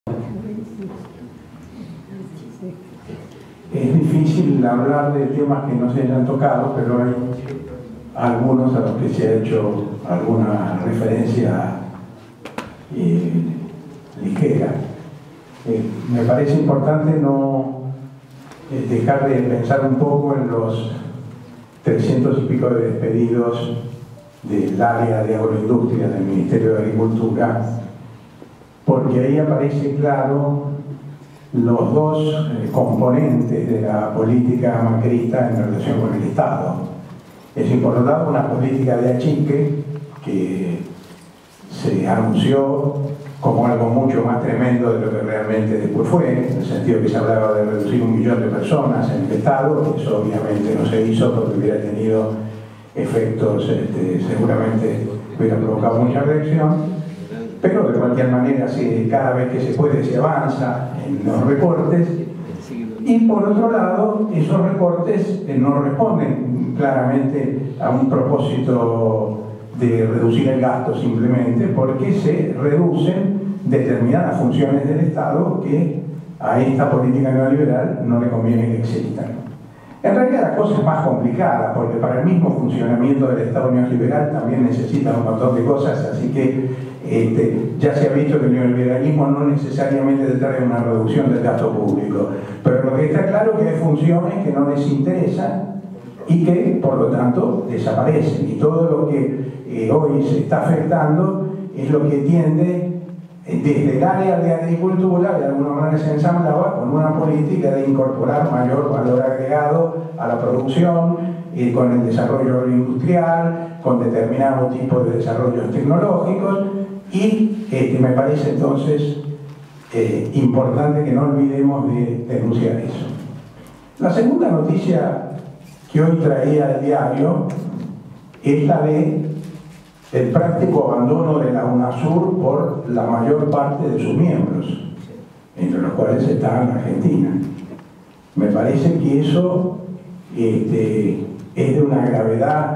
Es difícil hablar de temas que no se hayan tocado, pero hay algunos a los que se ha hecho alguna referencia ligera. Me parece importante no dejar de pensar un poco en los 300 y pico de despedidos del área de agroindustria del Ministerio de Agricultura, porque ahí aparece claro los dos componentes de la política macrista en relación con el Estado. Es por un lado una política de achique que se anunció como algo mucho más tremendo de lo que realmente después fue, en el sentido que se hablaba de reducir 1 millón de personas en el Estado. Eso obviamente no se hizo porque hubiera tenido efectos, seguramente hubiera provocado mucha reacción. Pero de cualquier manera, cada vez que se puede se avanza en los recortes, y por otro lado, esos recortes no responden claramente a un propósito de reducir el gasto simplemente, porque se reducen determinadas funciones del Estado que a esta política neoliberal no le conviene que existan. En realidad la cosa es más complicada, porque para el mismo funcionamiento del Estado neoliberal también necesita un montón de cosas, así que ya se ha visto que el neoliberalismo no necesariamente trae una reducción del gasto público, pero lo que está claro es que hay funciones que no les interesan y que por lo tanto desaparecen, y todo lo que hoy se está afectando es lo que tiende desde el área de agricultura, de alguna manera se ensamblaba con una política de incorporar mayor valor agregado a la producción, con el desarrollo agroindustrial, con determinado tipo de desarrollos tecnológicos, y me parece entonces importante que no olvidemos de denunciar eso. La segunda noticia que hoy traía el diario es la de el práctico abandono de la UNASUR por la mayor parte de sus miembros, entre los cuales está la Argentina. Me parece que eso es de una gravedad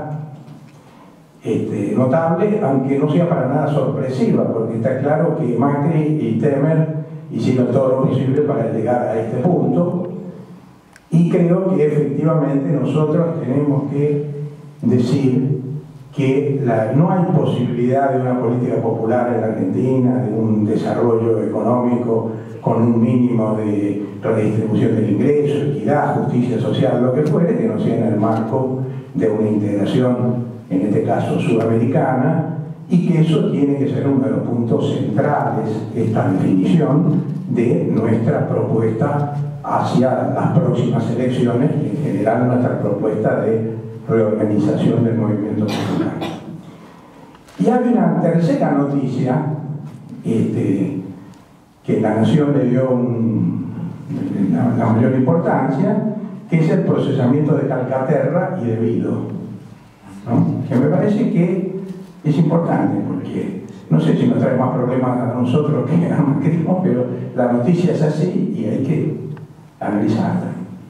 notable, aunque no sea para nada sorpresiva, porque está claro que Macri y Temer hicieron todo lo posible para llegar a este punto, y creo que efectivamente nosotros tenemos que decir que no hay posibilidad de una política popular en la Argentina, de un desarrollo económico con un mínimo de redistribución del ingreso, equidad, justicia social, lo que fuere, que no sea en el marco de una integración, en este caso sudamericana, y que eso tiene que ser uno de los puntos centrales, esta definición de nuestra propuesta hacia las próximas elecciones, en general nuestra propuesta de reorganización del movimiento popular. Y hay una tercera noticia que la Nación le dio la mayor importancia, que es el procesamiento de Calcaterra y de Vido, ¿no? Que me parece que es importante, porque no sé si nos trae más problemas a nosotros que a Macrismo, pero la noticia es así y hay que analizarla.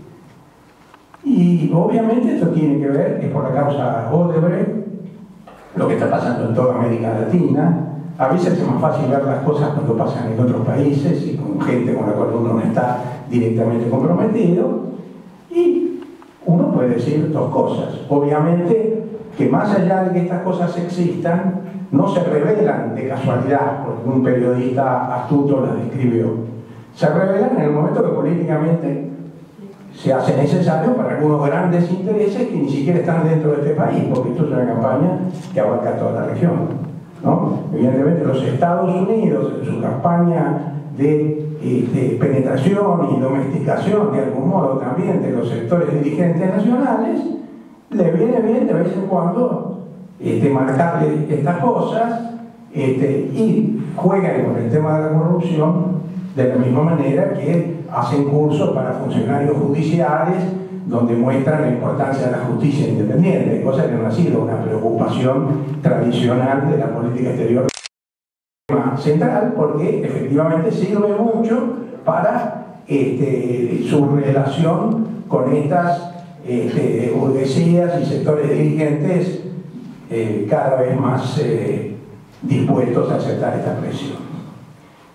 Y obviamente esto tiene que ver, es por la causa Odebrecht, lo que está pasando en toda América Latina. A veces es más fácil ver las cosas cuando pasan en otros países y con gente con la cual uno no está directamente comprometido, y uno puede decir dos cosas. Obviamente que más allá de que estas cosas existan, no se revelan de casualidad porque un periodista astuto las describió. Se revelan en el momento que políticamente se hace necesario para algunos grandes intereses que ni siquiera están dentro de este país, porque esto es una campaña que abarca toda la región, ¿no? Evidentemente los Estados Unidos, en su campaña de penetración y domesticación de algún modo también de los sectores dirigentes nacionales, le viene bien de vez en cuando marcarle estas cosas, y juegan con el tema de la corrupción de la misma manera que hacen cursos para funcionarios judiciales donde muestran la importancia de la justicia independiente, cosa que no ha sido una preocupación tradicional de la política exterior central, porque efectivamente sirve mucho para su relación con estas burguesías y sectores dirigentes cada vez más dispuestos a aceptar esta presión.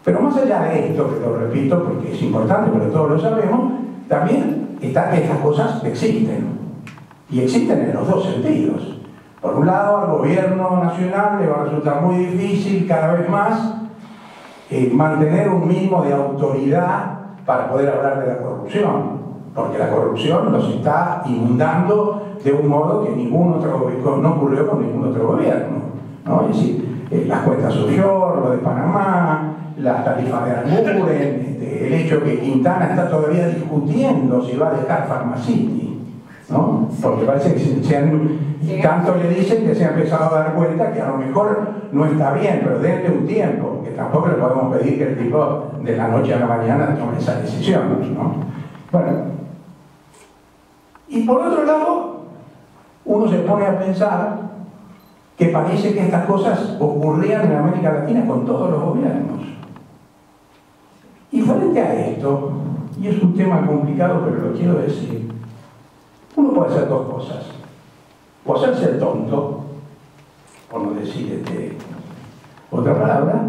Pero más allá de esto, que lo repito porque es importante, pero todos lo sabemos, también está que estas cosas existen. Y existen en los dos sentidos. Por un lado, al gobierno nacional le va a resultar muy difícil cada vez más mantener un mínimo de autoridad para poder hablar de la corrupción, porque la corrupción los está inundando de un modo que no ocurrió con ningún otro gobierno, ¿no? Es decir, las cuentas offshore, lo de Panamá, las tarifas de Arburen, el hecho que Quintana está todavía discutiendo si va a dejar Pharmacity, ¿no? Porque parece que tanto le dicen que se ha empezado a dar cuenta que a lo mejor no está bien, pero denle un tiempo, porque tampoco le podemos pedir que el tipo de la noche a la mañana tome esa decisión, ¿no? Bueno, y por otro lado, uno se pone a pensar que parece que estas cosas ocurrían en América Latina con todos los gobiernos. Y frente a esto, y es un tema complicado, pero lo quiero decir, uno puede hacer dos cosas. O hacerse el tonto, por no decir otra palabra,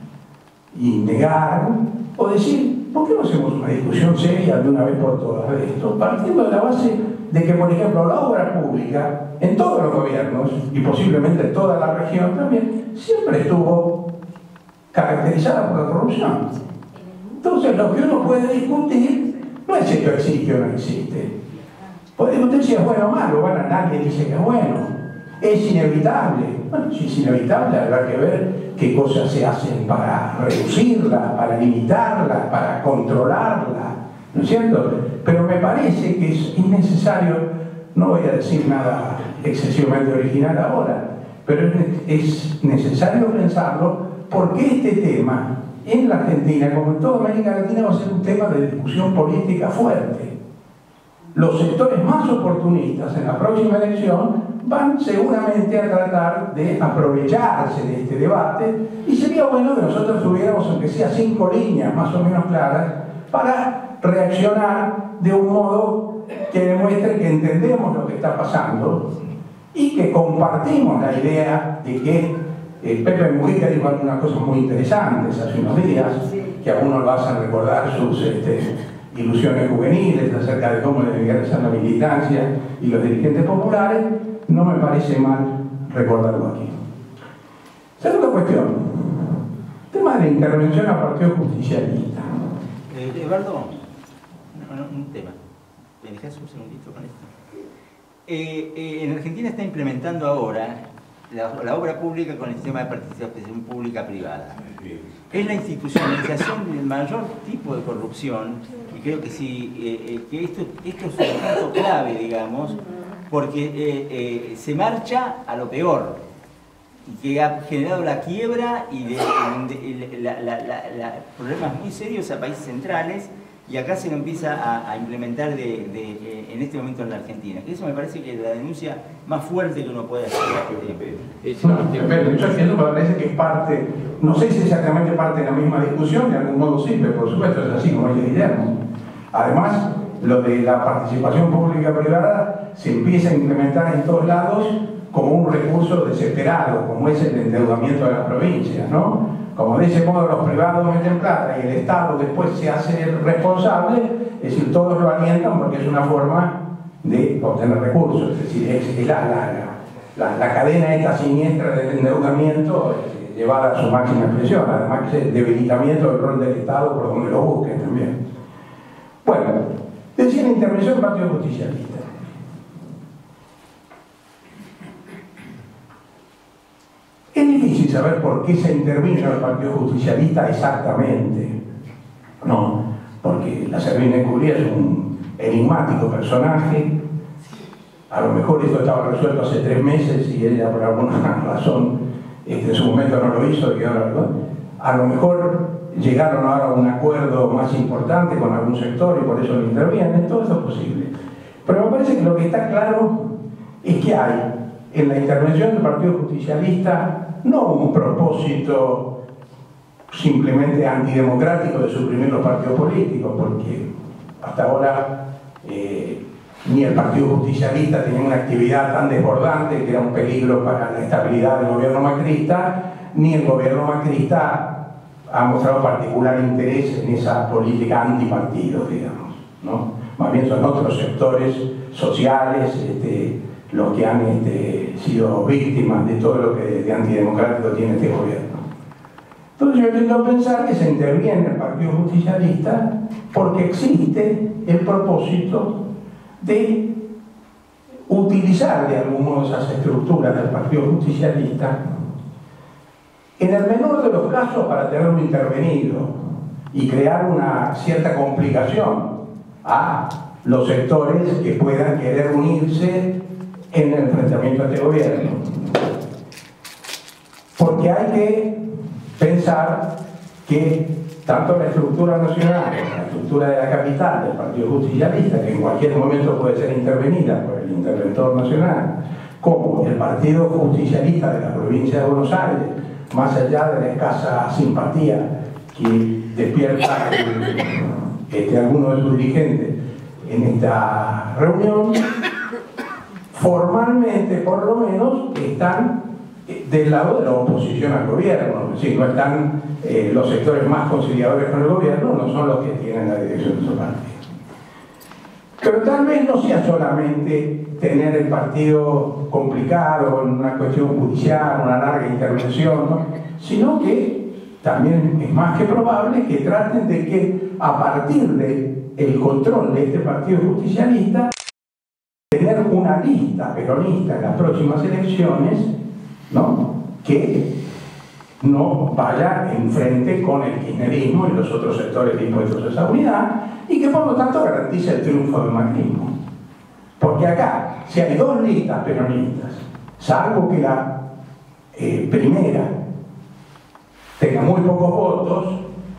y negar, o decir, ¿por qué no hacemos una discusión seria de una vez por todas de esto? Partiendo de la base de que, por ejemplo, la obra pública, en todos los gobiernos, y posiblemente en toda la región también, siempre estuvo caracterizada por la corrupción. Entonces, lo que uno puede discutir no es si esto existe o no existe. Puede discutir si es bueno o malo. Bueno, nadie dice que es bueno. Es inevitable. Bueno, si es inevitable, habrá que ver qué cosas se hacen para reducirla, para limitarla, para controlarla, ¿no es cierto? Pero me parece que es innecesario, no voy a decir nada excesivamente original ahora, pero es necesario pensarlo porque este tema en la Argentina, como en toda América Latina, va a ser un tema de discusión política fuerte. Los sectores más oportunistas en la próxima elección van seguramente a tratar de aprovecharse de este debate y sería bueno que nosotros tuviéramos, aunque sea 5 líneas más o menos claras, para reaccionar de un modo que demuestre que entendemos lo que está pasando y que compartimos la idea de que Pepe Mujica dijo algunas cosas muy interesantes hace unos días, que a uno lo hacen recordar sus ilusiones juveniles acerca de cómo debería ser la militancia y los dirigentes populares. No me parece mal recordarlo aquí. Segunda cuestión, tema de la intervención al Partido Justicialista. Eduardo, un tema. ¿Me dejas un segundito con esto? En Argentina está implementando ahora la obra pública con el sistema de participación pública-privada. Es la institucionalización del mayor tipo de corrupción, y creo que sí, que esto es un punto clave, digamos, porque se marcha a lo peor, y que ha generado la quiebra y problemas muy serios a países centrales, y acá se lo empieza a implementar en este momento en la Argentina. Eso me parece que es la denuncia más fuerte que uno puede hacer. Eso me parece que es parte, no sé si exactamente parte de la misma discusión, de algún modo sí, pero por supuesto es así como dice Guillermo. Además, lo de la participación pública-privada se empieza a implementar en todos lados como un recurso desesperado, como es el endeudamiento de las provincias, ¿no? Como de ese modo los privados meten plata y el Estado después se hace responsable, es decir, todos lo alientan porque es una forma de obtener recursos, es decir, es la cadena esta siniestra del endeudamiento llevada a su máxima expresión, además que es el debilitamiento del rol del Estado por donde lo busquen también. Bueno, decía la intervención del Partido Justicialista. Es difícil saber por qué se intervino el Partido Justicialista exactamente, ¿no? Porque la Servina Encubría es un enigmático personaje. A lo mejor esto estaba resuelto hace 3 meses y ella por alguna razón en su momento no lo hizo, y ahora, ¿no? A lo mejor llegaron ahora a un acuerdo más importante con algún sector y por eso lo intervienen. Todo eso es posible. Pero me parece que lo que está claro es que hay en la intervención del Partido Justicialista no un propósito simplemente antidemocrático de suprimir los partidos políticos, porque hasta ahora ni el Partido Justicialista tenía una actividad tan desbordante que era un peligro para la estabilidad del gobierno macrista, ni el gobierno macrista ha mostrado particular interés en esa política antipartido, digamos, ¿no? Más bien son otros sectores sociales los que han sido víctimas de todo lo que de antidemocrático tiene este gobierno. Entonces yo tiendo a pensar que se interviene el Partido Justicialista porque existe el propósito de utilizar de algún modo esas estructuras del Partido Justicialista en el menor de los casos para tenerlo intervenido y crear una cierta complicación a los sectores que puedan querer unirse en el enfrentamiento a este gobierno. Porque hay que pensar que tanto la estructura nacional como la estructura de la capital del Partido Justicialista, que en cualquier momento puede ser intervenida por el interventor nacional, como el Partido Justicialista de la provincia de Buenos Aires, más allá de la escasa simpatía que despierta alguno de sus dirigentes en esta reunión, formalmente por lo menos están del lado de la oposición al gobierno. Es decir, no están los sectores más conciliadores con el gobierno, no son los que tienen la dirección de su partido. Pero tal vez no sea solamente tener el partido complicado en una cuestión judicial, una larga intervención, ¿no? Sino que también es más que probable que traten de que a partir del control de este partido justicialista tener una lista peronista en las próximas elecciones, ¿no? Que no vaya en frente con el kirchnerismo y los otros sectores dispuestos a esa unidad y que por lo tanto garantice el triunfo del macrismo. Porque acá, si hay dos listas peronistas, salvo que la primera tenga muy pocos votos,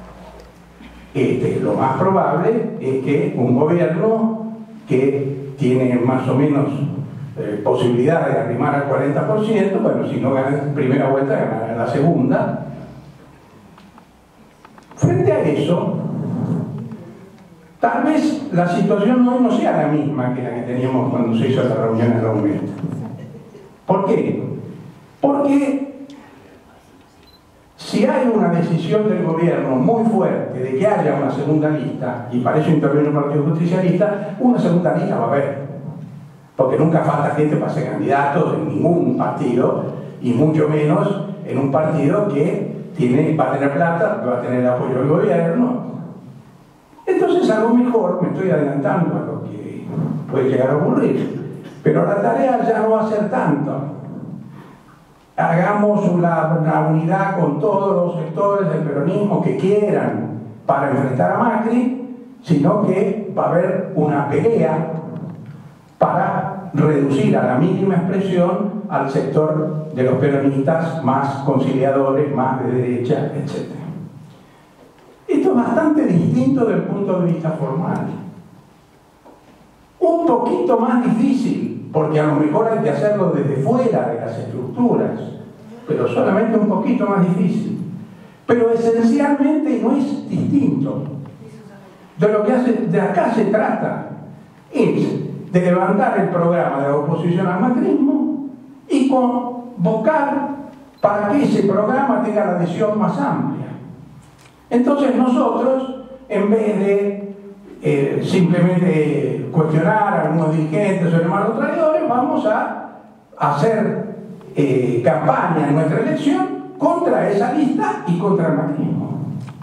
lo más probable es que un gobierno que tiene más o menos posibilidad de arrimar al 40%, bueno, si no gana en primera vuelta, ganará en la segunda. Frente a eso, tal vez la situación hoy no sea la misma que la que teníamos cuando se hizo la reunión en la UNED. ¿Por qué? Porque si hay una decisión del gobierno muy fuerte de que haya una segunda lista, y para eso interviene el Partido Justicialista, una segunda lista va a haber. Porque nunca falta gente para ser candidato en ningún partido, y mucho menos en un partido que va a tener plata, va a tener el apoyo del gobierno. Entonces, a lo mejor, me estoy adelantando a lo que puede llegar a ocurrir, pero la tarea ya no va a ser tanto. Hagamos una unidad con todos los sectores del peronismo que quieran para enfrentar a Macri, sino que va a haber una pelea para reducir a la mínima expresión al sector de los peronistas más conciliadores, más de derecha, etc. Esto es bastante distinto desde el punto de vista formal. Un poquito más difícil, porque a lo mejor hay que hacerlo desde fuera de las estructuras, pero solamente un poquito más difícil. Pero esencialmente no es distinto. De lo que de acá se trata es de levantar el programa de la oposición al macrismo y convocar para que ese programa tenga la adhesión más amplia. Entonces nosotros, en vez de simplemente cuestionar a algunos dirigentes o hermanos traidores, vamos a hacer campaña en nuestra elección contra esa lista y contra el macrismo.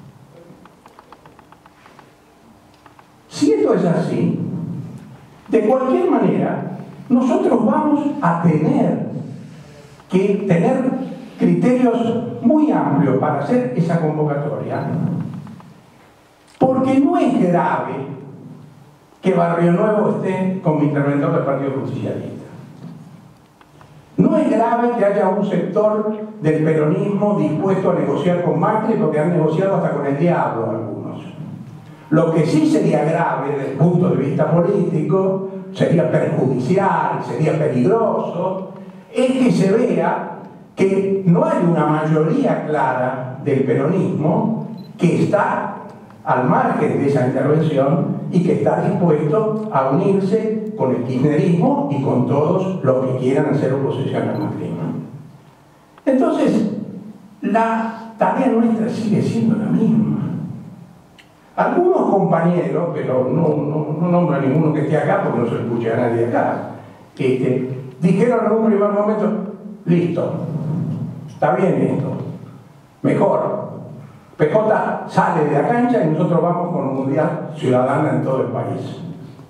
Si esto es así, de cualquier manera, nosotros vamos a tener que tener criterios muy amplios para hacer esa convocatoria, porque no es grave que Barrio Nuevo esté como interventor del Partido Justicialista. No es grave que haya un sector del peronismo dispuesto a negociar con Macri, porque han negociado hasta con el diablo algunos. Lo que sí sería grave desde el punto de vista político, sería perjudicial, sería peligroso, es que se vea que no hay una mayoría clara del peronismo que está al margen de esa intervención y que está dispuesto a unirse con el kirchnerismo y con todos los que quieran hacer oposición al macrismo. Entonces, la tarea nuestra sigue siendo la misma. Algunos compañeros, pero no nombro a ninguno que esté acá porque no se escucha a nadie acá, dijeron en un primer momento, listo, está bien esto, mejor, PJ sale de la cancha y nosotros vamos con unidad ciudadana en todo el país.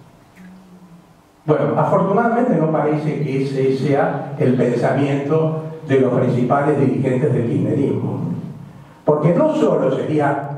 Bueno, afortunadamente no parece que ese sea el pensamiento de los principales dirigentes del kirchnerismo, porque no solo sería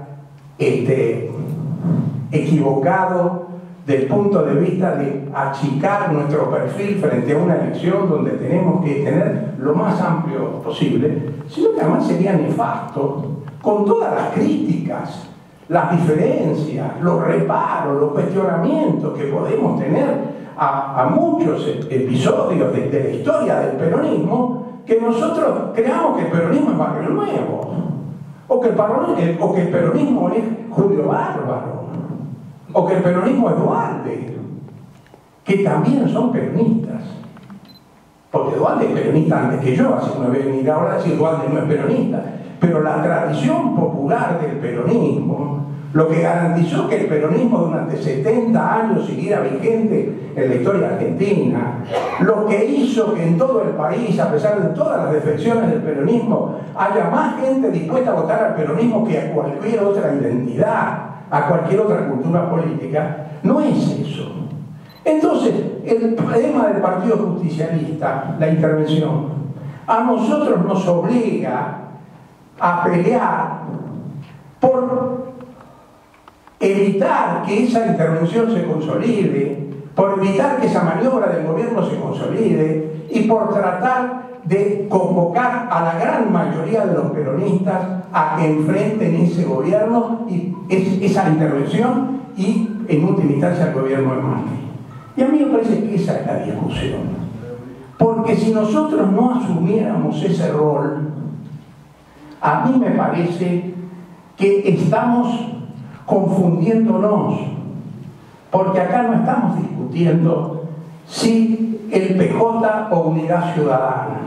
equivocado del punto de vista de achicar nuestro perfil frente a una elección donde tenemos que tener lo más amplio posible, sino que además sería nefasto con todas las críticas, las diferencias, los reparos, los cuestionamientos que podemos tener a muchos episodios de la historia del peronismo, que nosotros creamos que el peronismo es Barrio Nuevo, o que el peronismo es Julio Bárbaro, o que el peronismo es Duhalde, que también son peronistas. Porque Duhalde es peronista antes que yo, así que no voy a venir ahora a decir Duhalde no es peronista. Pero la tradición popular del peronismo, lo que garantizó que el peronismo durante 70 años siguiera vigente en la historia argentina, lo que hizo que en todo el país, a pesar de todas las defecciones del peronismo, haya más gente dispuesta a votar al peronismo que a cualquier otra identidad, a cualquier otra cultura política, no es eso. Entonces, el problema del Partido Justicialista, la intervención, a nosotros nos obliga a pelear por evitar que esa intervención se consolide, por evitar que esa maniobra del gobierno se consolide y por tratar de convocar a la gran mayoría de los peronistas a que enfrenten ese gobierno y esa intervención y en última instancia el gobierno de Macri. Y a mí me parece que esa es la discusión, porque si nosotros no asumiéramos ese rol, a mí me parece que estamos confundiéndonos, porque acá no estamos discutiendo si el PJ o Unidad Ciudadana.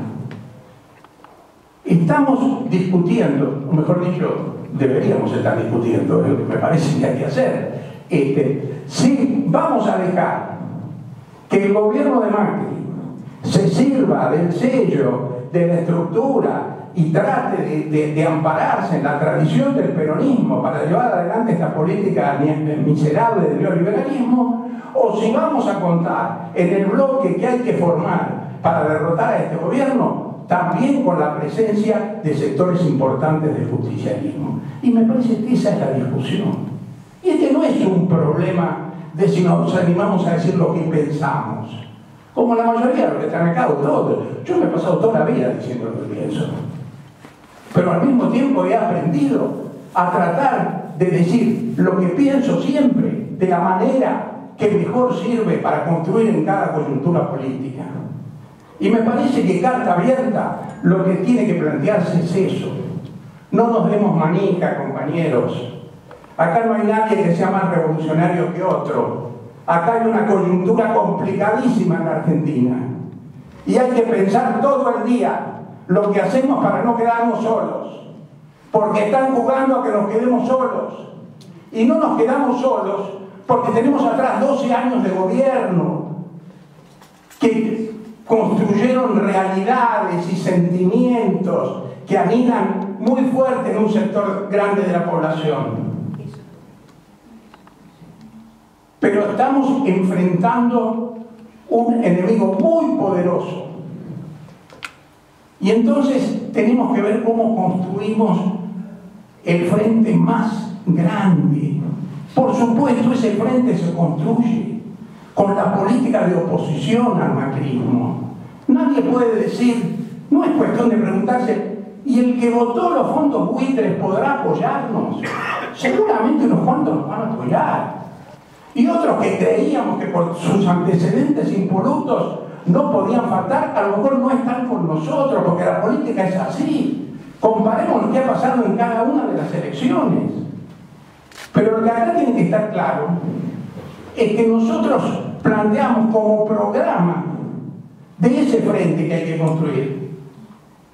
Estamos discutiendo, o mejor dicho, deberíamos estar discutiendo, es lo que me parece que hay que hacer, si vamos a dejar que el gobierno de Macri se sirva del sello, de la estructura y trate de ampararse en la tradición del peronismo para llevar adelante esta política miserable del neoliberalismo, o si vamos a contar en el bloque que hay que formar para derrotar a este gobierno, también con la presencia de sectores importantes del justicialismo. Y me parece que esa es la discusión. Y este no es un problema de si nos animamos a decir lo que pensamos, como la mayoría de los que están acá, o todos. Yo me he pasado toda la vida diciendo lo que pienso, pero al mismo tiempo he aprendido a tratar de decir lo que pienso siempre de la manera que mejor sirve para construir en cada coyuntura política. Y me parece que carta abierta lo que tiene que plantearse es eso. No nos demos manija, compañeros. Acá no hay nadie que sea más revolucionario que otro. Acá hay una coyuntura complicadísima en la Argentina. Y hay que pensar todo el día lo que hacemos para no quedarnos solos. Porque están jugando a que nos quedemos solos. Y no nos quedamos solos porque tenemos atrás 12 años de gobierno que construyeron realidades y sentimientos que anidan muy fuerte en un sector grande de la población. Pero estamos enfrentando un enemigo muy poderoso. Y entonces tenemos que ver cómo construimos el frente más grande. Por supuesto, ese frente se construye con la política de oposición al macrismo. Nadie puede decir, no es cuestión de preguntarse, ¿y el que votó los fondos buitres podrá apoyarnos? Seguramente unos cuantos nos van a apoyar. Y otros que creíamos que por sus antecedentes impolutos no podían faltar, a lo mejor no están con nosotros, porque la política es así. Comparemos lo que ha pasado en cada una de las elecciones. Pero lo que acá tiene que estar claro es que nosotros planteamos como programa de ese frente que hay que construir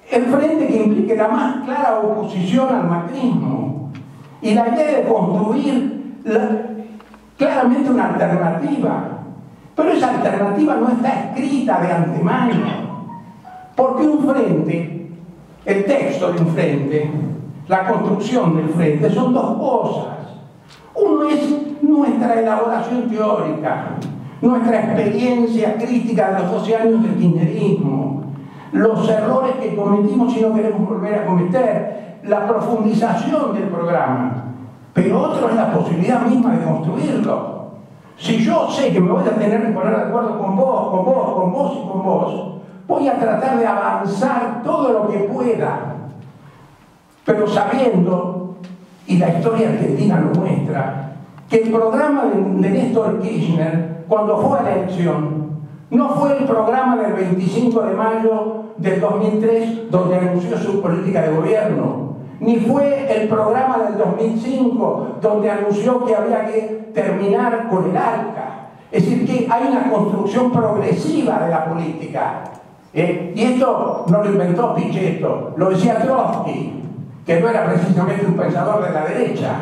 el frente que implique la más clara oposición al macrismo y la idea de construir claramente una alternativa. Pero esa alternativa no está escrita de antemano, porque un frente, el texto de un frente, la construcción del frente, son dos cosas. Uno es nuestra elaboración teórica, nuestra experiencia crítica de los 12 años del kirchnerismo, los errores que cometimos y no queremos volver a cometer, la profundización del programa. Pero otro es la posibilidad misma de construirlo. Si yo sé que me voy a tener que poner de acuerdo con vos, con vos, con vos y con vos, voy a tratar de avanzar todo lo que pueda, pero sabiendo, y la historia argentina lo muestra, que el programa de Néstor Kirchner, cuando fue a la elección, no fue el programa del 25 de mayo del 2003 donde anunció su política de gobierno, ni fue el programa del 2005 donde anunció que había que terminar con el ALCA. Es decir, que hay una construcción progresiva de la política. Y esto no lo inventó Pichetto, lo decía Trotsky, que no era precisamente un pensador de la derecha.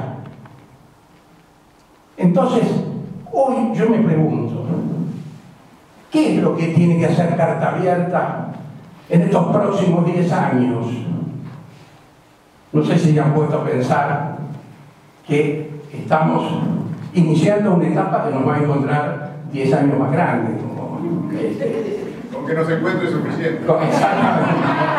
Entonces, hoy yo me pregunto, ¿qué es lo que tiene que hacer Carta Abierta en estos próximos 10 años? No sé si ya han puesto a pensar que estamos iniciando una etapa que nos va a encontrar 10 años más grande. Con que nos encuentre suficiente. Exactamente.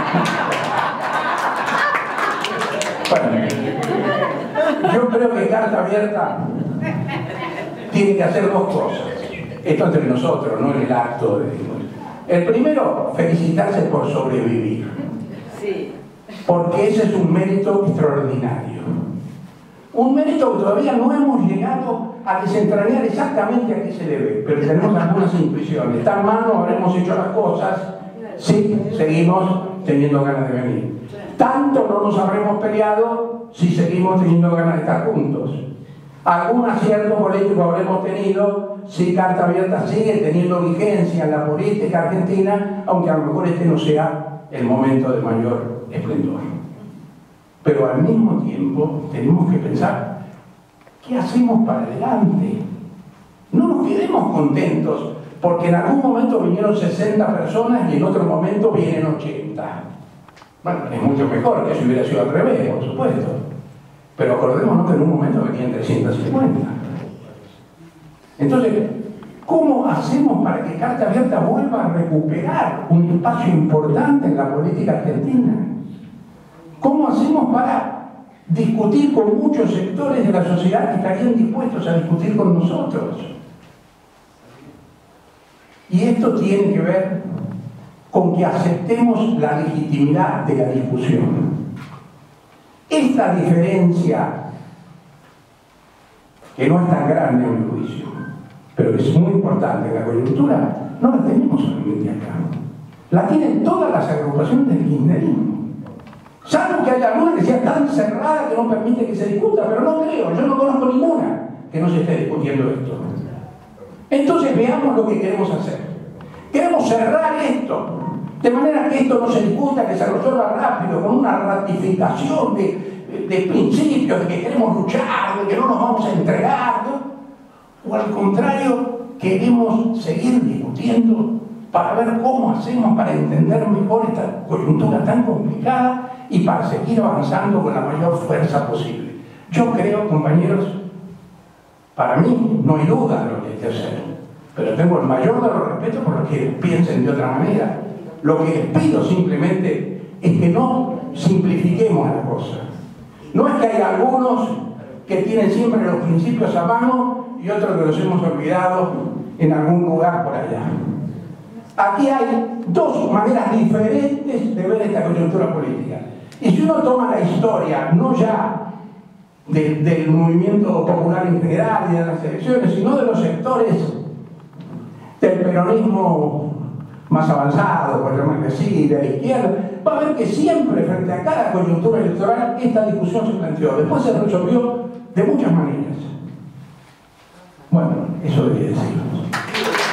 Bueno, yo creo que Carta Abierta tiene que hacer dos cosas. Esto entre nosotros, no en el acto de... El primero, felicitarse por sobrevivir. Sí. Porque ese es un mérito extraordinario. Un mérito que todavía no hemos llegado a desentrañar exactamente a qué se debe, pero tenemos algunas intuiciones. Tan mal no habremos hecho las cosas si seguimos teniendo ganas de venir. Tanto no nos habremos peleado si seguimos teniendo ganas de estar juntos. Algún acierto político habremos tenido si Carta Abierta sigue teniendo vigencia en la política argentina, aunque a lo mejor este no sea el momento de mayor esplendor. Pero al mismo tiempo tenemos que pensar, ¿qué hacemos para adelante? No nos quedemos contentos porque en algún momento vinieron 60 personas y en otro momento vienen 80. Bueno, es mucho mejor que si hubiera sido al revés, por supuesto. Pero acordémonos que en un momento venían 350. Entonces, ¿cómo hacemos para que Carta Abierta vuelva a recuperar un espacio importante en la política argentina? ¿Cómo hacemos para discutir con muchos sectores de la sociedad que estarían dispuestos a discutir con nosotros? Y esto tiene que ver con que aceptemos la legitimidad de la discusión. Esta diferencia, que no es tan grande a mi juicio, pero que es muy importante en la coyuntura, no la tenemos solamente acá. La tienen todas las agrupaciones del kirchnerismo. Salvo que haya alguna que sea tan cerrada que no permite que se discuta, pero no creo, yo no conozco ninguna que no se esté discutiendo esto. Entonces veamos lo que queremos hacer. Queremos cerrar esto, de manera que esto no se discuta, que se resuelva rápido, con una ratificación de principios, de que queremos luchar, de que no nos vamos a entregar, ¿no? O al contrario, queremos seguir discutiendo para ver cómo hacemos para entender mejor esta coyuntura tan complicada y para seguir avanzando con la mayor fuerza posible. Yo creo, compañeros, para mí no hay duda de lo que hay que hacer, pero tengo el mayor de los respetos por los que piensen de otra manera. Lo que les pido simplemente es que no simplifiquemos la cosa. No es que hay algunos que tienen siempre los principios a mano y otros que los hemos olvidado en algún lugar por allá. Aquí hay dos maneras diferentes de ver esta coyuntura política. Y si uno toma la historia, no ya del movimiento popular en general y de las elecciones, sino de los sectores del peronismo más avanzado, por llamarlo así, de la izquierda, va a ver que siempre frente a cada coyuntura electoral esta discusión se planteó. Después se resolvió de muchas maneras. Bueno, eso debería decirlo.